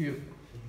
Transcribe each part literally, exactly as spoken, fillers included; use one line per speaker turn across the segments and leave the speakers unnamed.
you.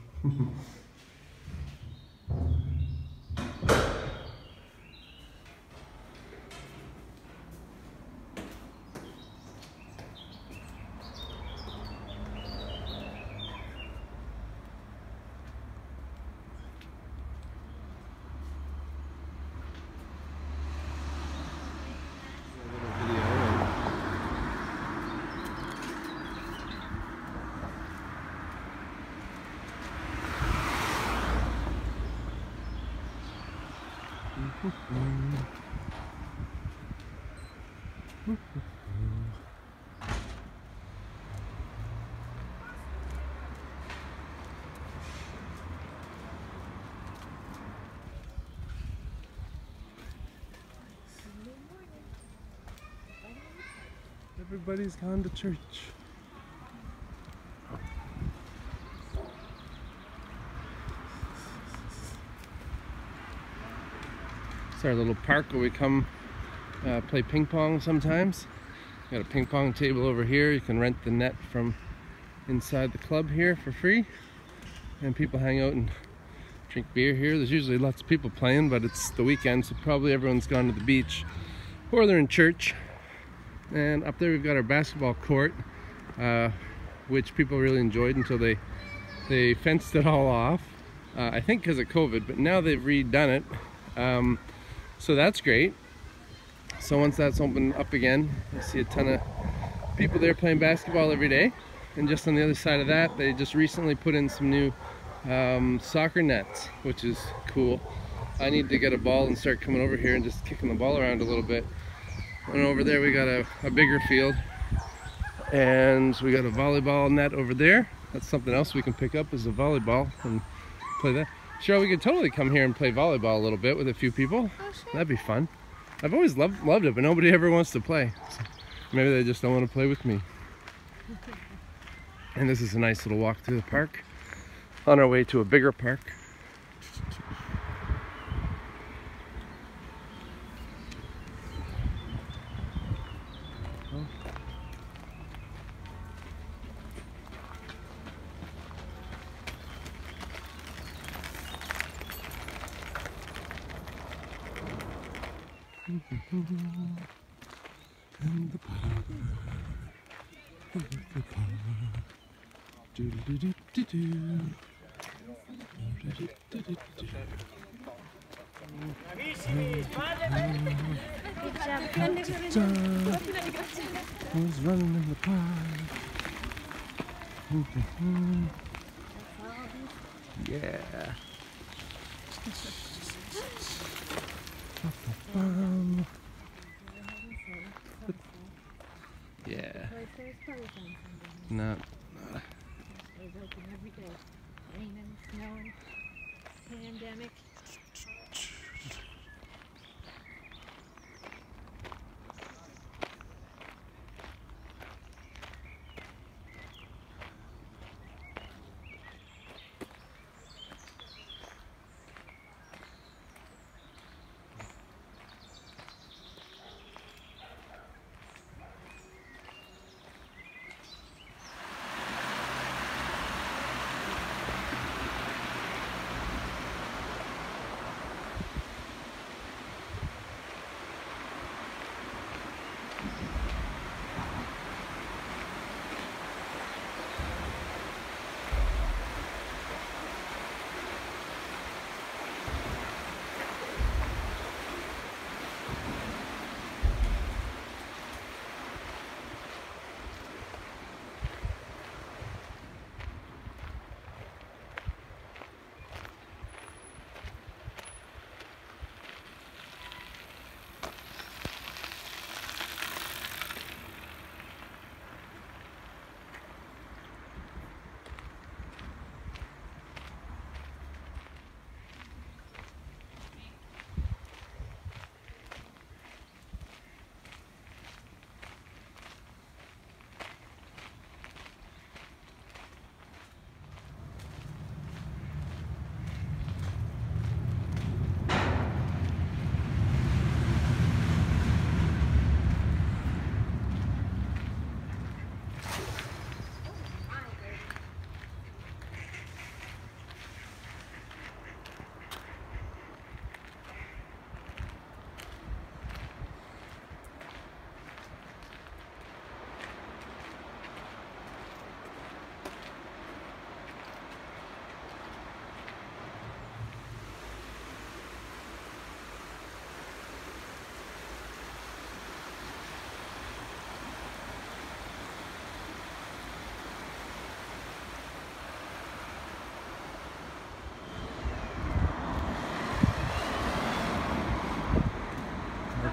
Everybody's gone to church. It's our little park where we come uh, play ping pong sometimes. Got a ping pong table over here. You can rent the net from inside the club here for free. And people hang out and drink beer here. There's usually lots of people playing, but it's the weekend, so probably everyone's gone to the beach or they're in church. And up there we've got our basketball court, uh, which people really enjoyed until they they fenced it all off. Uh, I think because of COVID, but now they've redone it. Um, so that's great. So once that's opened up again, I see a ton of people there playing basketball every day. And just on the other side of that, they just recently put in some new um, soccer nets, which is cool. I need to get a ball and start coming over here and just kicking the ball around a little bit. And over there we got a, a bigger field, and we got a volleyball net over there. That's something else we can pick up, is a volleyball, and play that. Sure, we could totally come here and play volleyball a little bit with a few people.
Oh, sure.
That'd be fun. I've always loved, loved it, but nobody ever wants to play. So maybe they just don't want to play with me. And this is a nice little walk through the park on our way to a bigger park. And the park, the park, do do do do do, do do do do. Who's running in the park? Yeah. Um, yeah. No.
It's open every day. Raining, snowing, pandemic.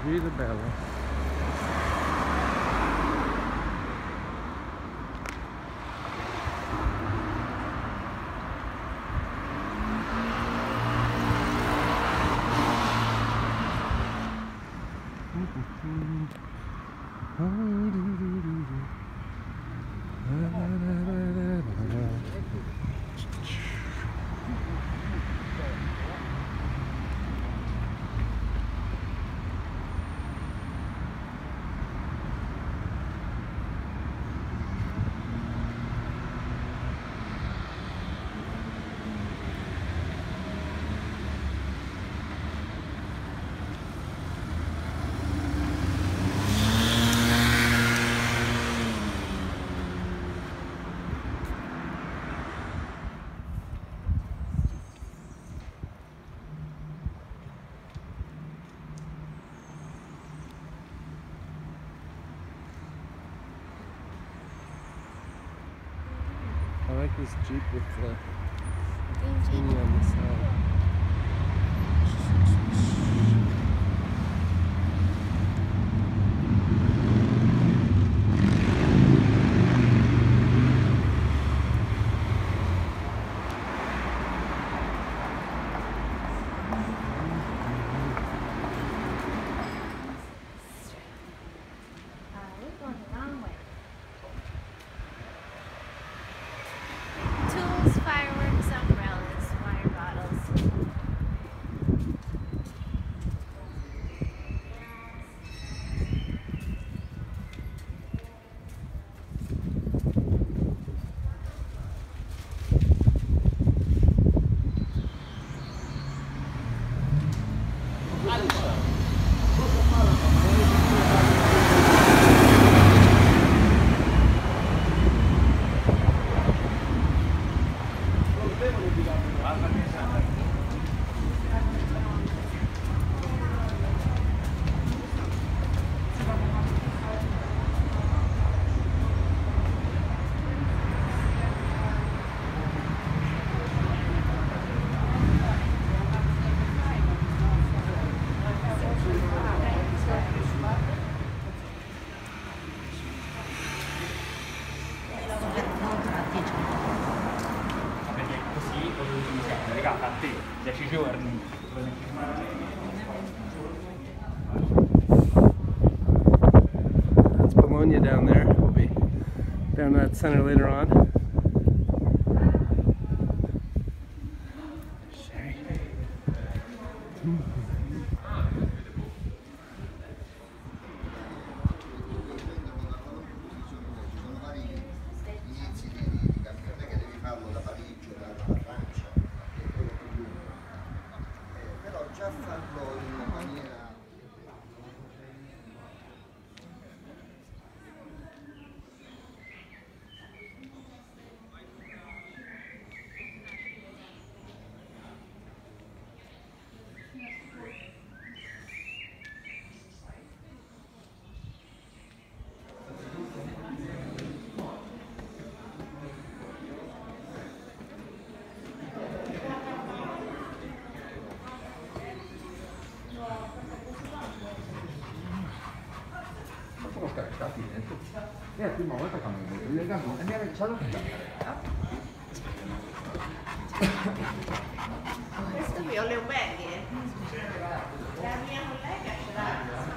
Vita Bella. I like this Jeep with the thingy on the side.
Fireworks, umbrellas, water bottles.
dieci giorni.
That's Bologna down there. We'll be down that center later on.
Già farlo in maniera
è la prima volta che mi legano e mi ha lasciato
Questo qui ho le ombellie. La mia collega ce l'ha.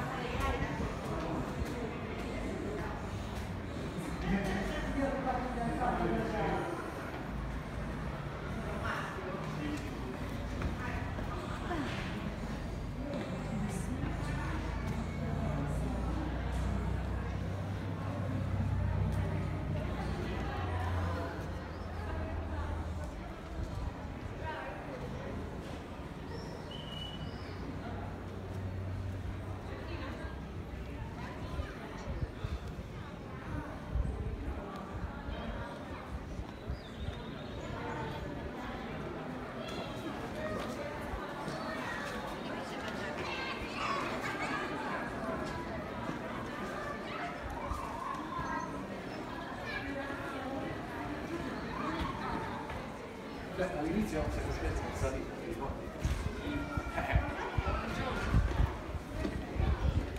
all'inizio se lo stesso non salito, ti ricordi?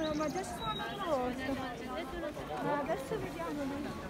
No, ma adesso sono rosso. Ma adesso vediamo.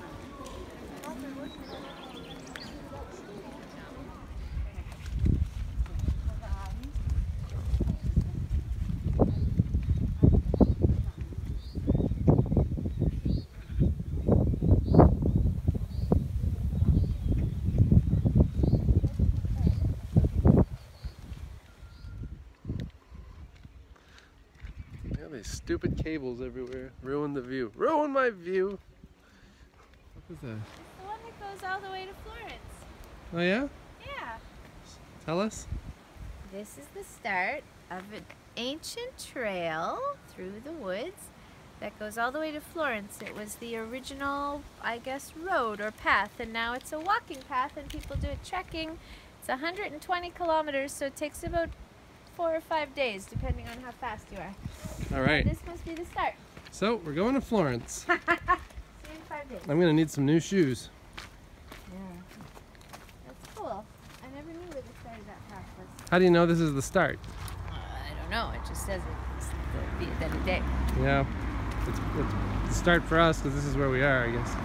These stupid cables everywhere. Ruin the view. Ruin my view! What is that?
The one that goes all the way to Florence.
Oh yeah?
Yeah.
Tell us.
This is the start of an ancient trail through the woods that goes all the way to Florence. It was the original, I guess, road or path, and now it's a walking path and people do it trekking. It's one hundred twenty kilometers, so it takes about four or five days, depending on how fast you are.
All right.
So this must be the start.
So we're going to Florence.
See you in five days.
I'm gonna need some new shoes.
Yeah. That's cool. I never knew where the start of that path was.
How do you know this is the start?
Uh, I don't know. It just says it's the be at any day.
Yeah, it's, it's the start for us because this is where we are, I guess.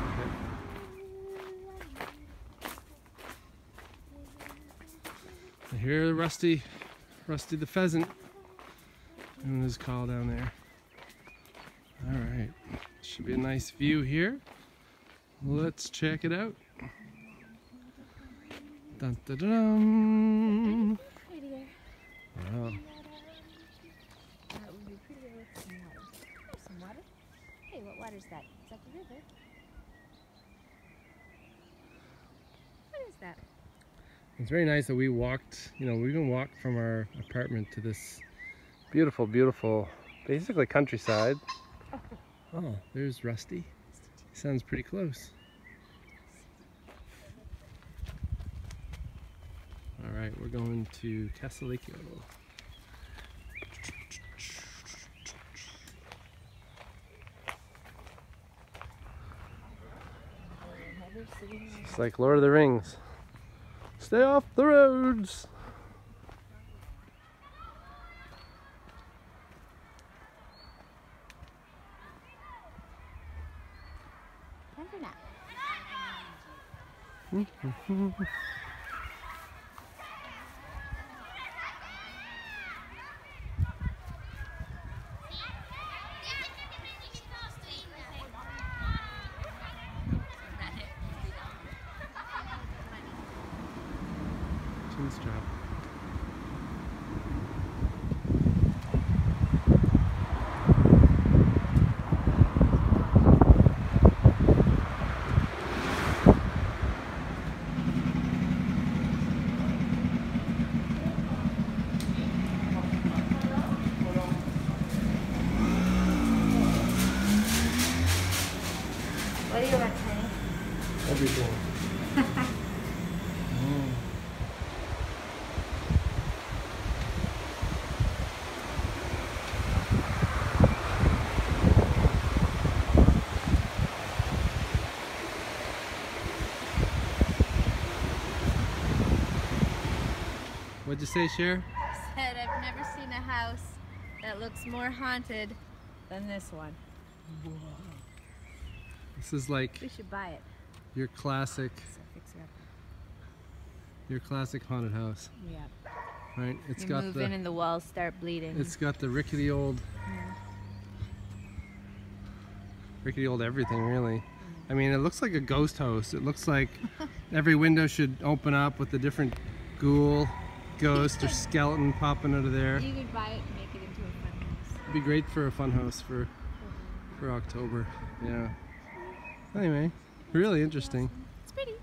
I hear Rusty, Rusty the pheasant doing his call down there. All right, should be a nice view here. Let's check it out. Dun, dun, dun.
Prettier.
Wow.
That would be prettier with some water. There's some water. Hey, what water is that? Is that the river? What is that?
It's very nice that we walked, you know, we even walked from our apartment to this beautiful, beautiful, basically countryside. Oh, there's Rusty. Sounds pretty close. All right, we're going to Casalecchio. It's like Lord of the Rings. Stay off the roads.
Time for nap.
Chin strap.
What do you want, honey?
Everything. Mm. What'd you say, Cher?
Said I've never seen a house that looks more haunted than this one.
This is like
We should buy it.
your classic,
So fix it up.
your classic haunted house,
Yeah.
right? It's
You
got
move
the,
in and the walls start bleeding.
it's got the rickety old,
Yeah.
rickety old everything, really. I mean, it looks like a ghost house. It looks like every window should open up with a different ghoul, ghost, or skeleton popping out of there.
You could buy it and make it into a fun house.
It'd be great for a fun house for for October. Yeah. Anyway, really interesting.
It's pretty.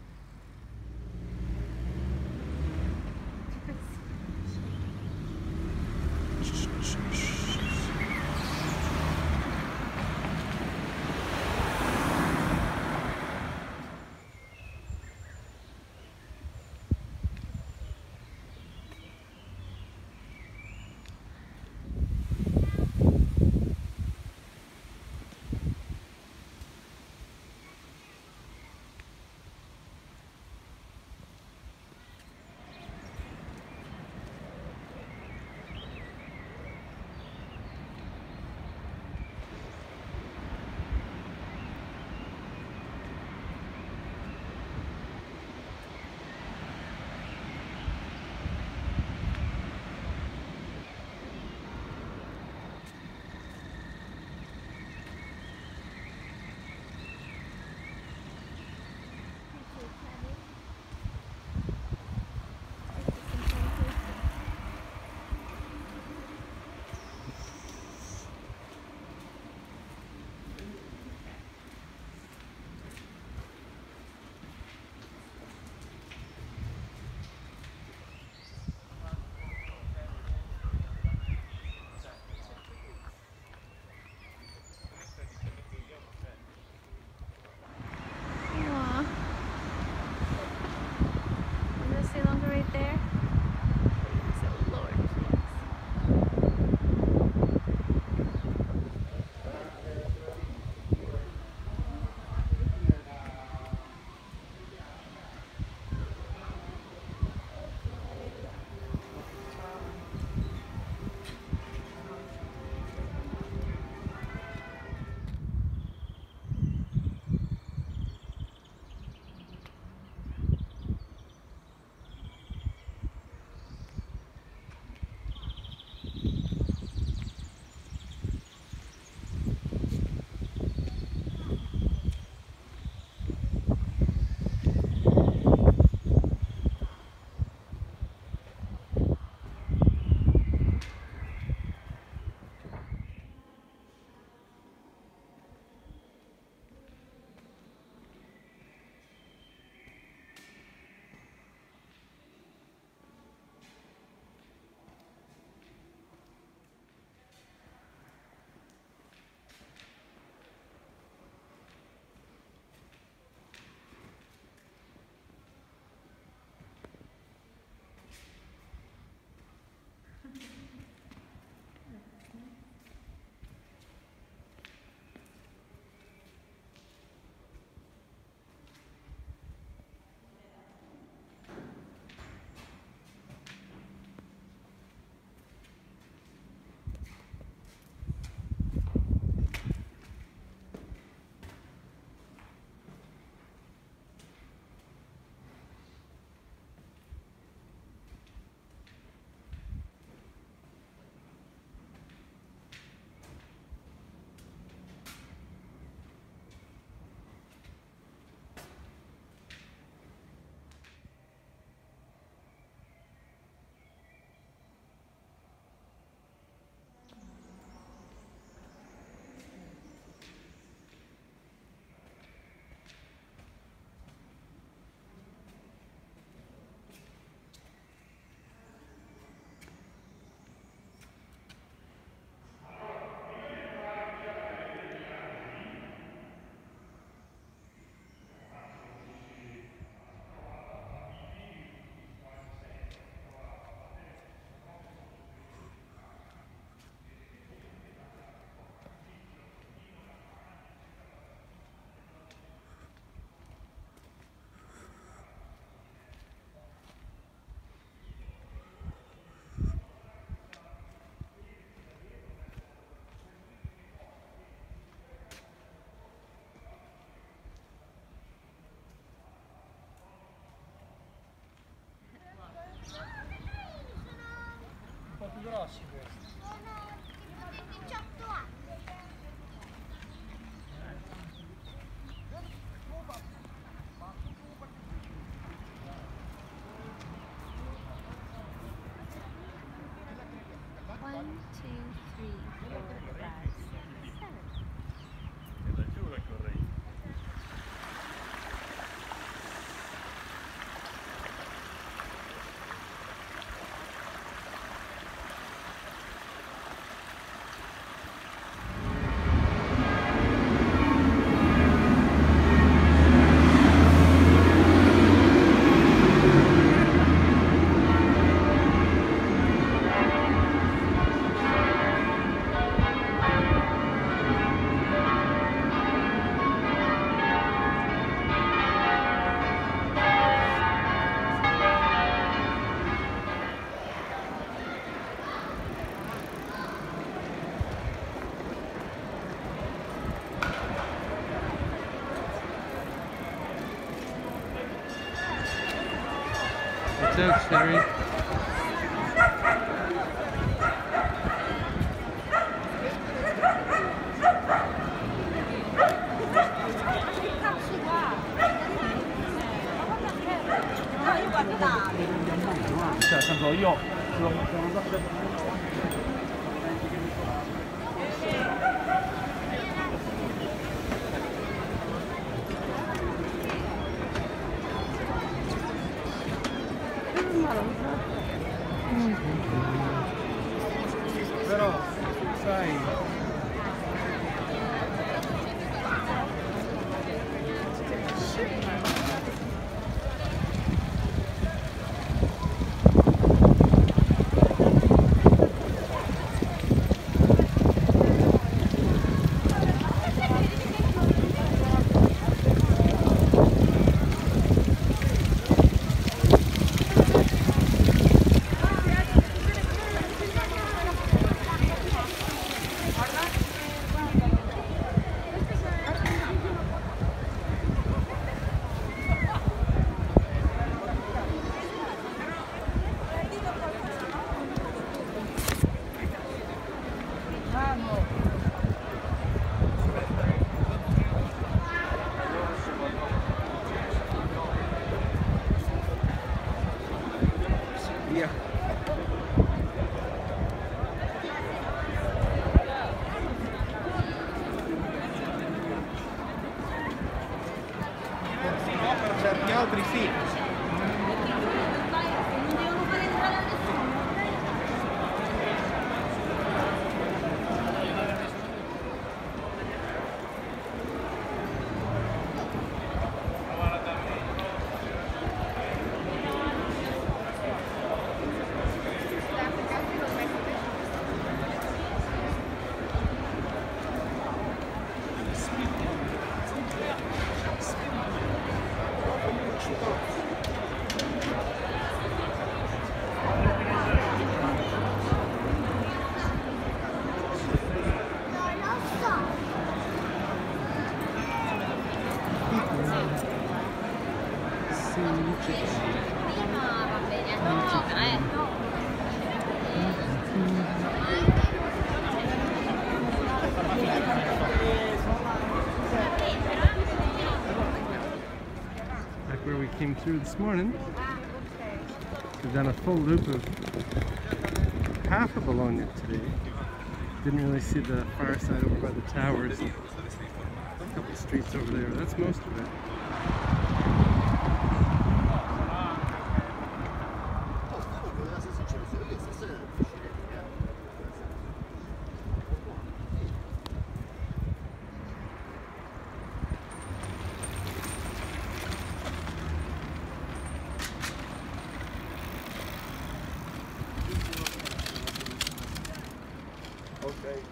Watch out, Sherry.
Cioè, senso io sono
Però, sai... Via.
per certi altri sì.
Back where we came through this morning. We've done a full loop of half of Bologna today. Didn't really see the far side over by the towers. A couple streets over there. That's most of it.
Okay.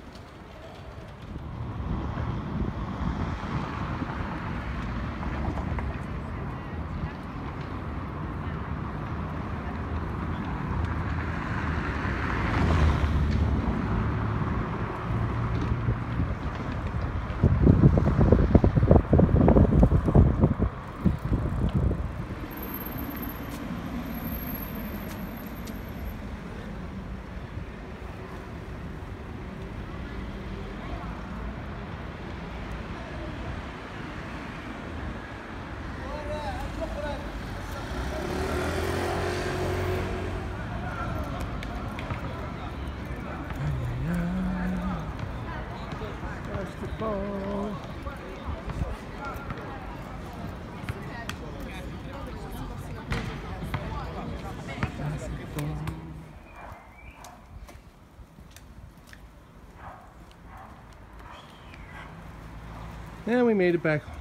And we made it back